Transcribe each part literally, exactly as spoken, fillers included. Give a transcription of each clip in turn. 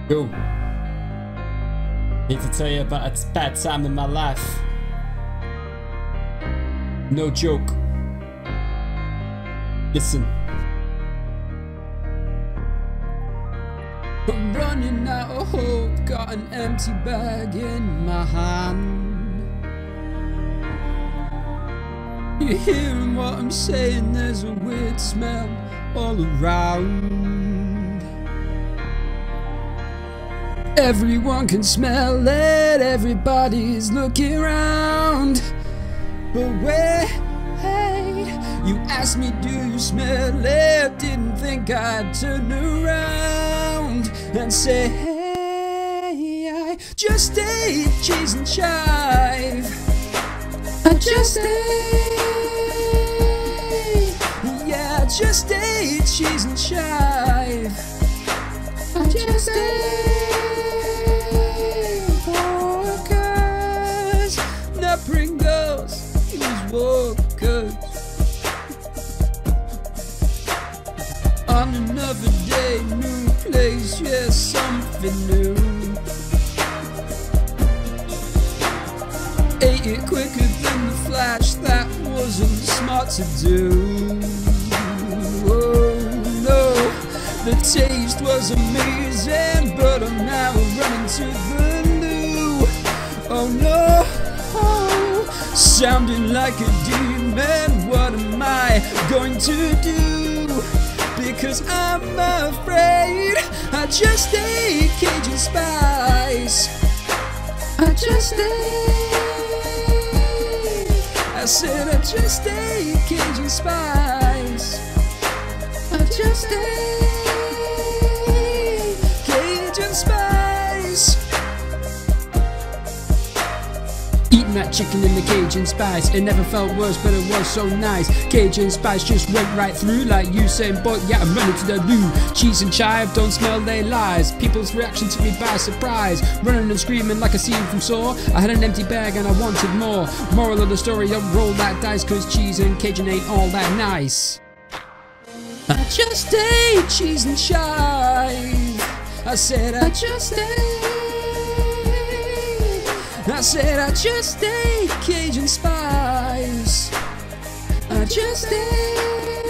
Yo, need to tell you about a bad time in my life. No joke. Listen. I'm running out of hope, got an empty bag in my hand. You're hearing what I'm saying, there's a weird smell all around. Everyone can smell it, everybody's looking around. But wait, you asked me, do you smell it? Didn't think I'd turn around and say, hey, I just ate cheese and chive. I just ate, yeah, I just ate cheese and chive. I just ate Walkers, not Pringles, these Walkers. On another day, new place, yeah, something new. Ate it quicker than the flash, that wasn't smart to do. Oh no, the taste was amazing, but I'm now running to the loo. Oh no, oh, sounding like a demon, what am I going to do? Because I'm afraid I just ate Cajun spice. I just ate, I said I just ate Cajun spice. I just ate Cajun spice. Eating that chicken in the Cajun spice, it never felt worse, but it was so nice. Cajun spice just went right through like you saying, but yeah, I'm running to the loo. Cheese and chive, don't smell they lies. People's reaction took me by surprise. Running and screaming like a scene from Saw. I had an empty bag and I wanted more. Moral of the story, don't roll that dice, cause cheese and Cajun ain't all that nice. I just ate cheese and chive. I said I just ate, I said I just ate Cajun spice. I just ate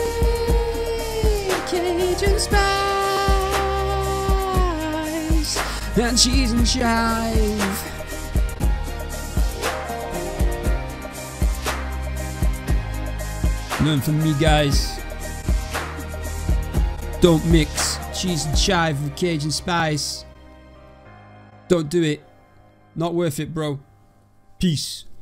Cajun spice and cheese and chive. Learn from me, guys. Don't mix cheese and chive with Cajun spice. Don't do it. Not worth it, bro. Peace.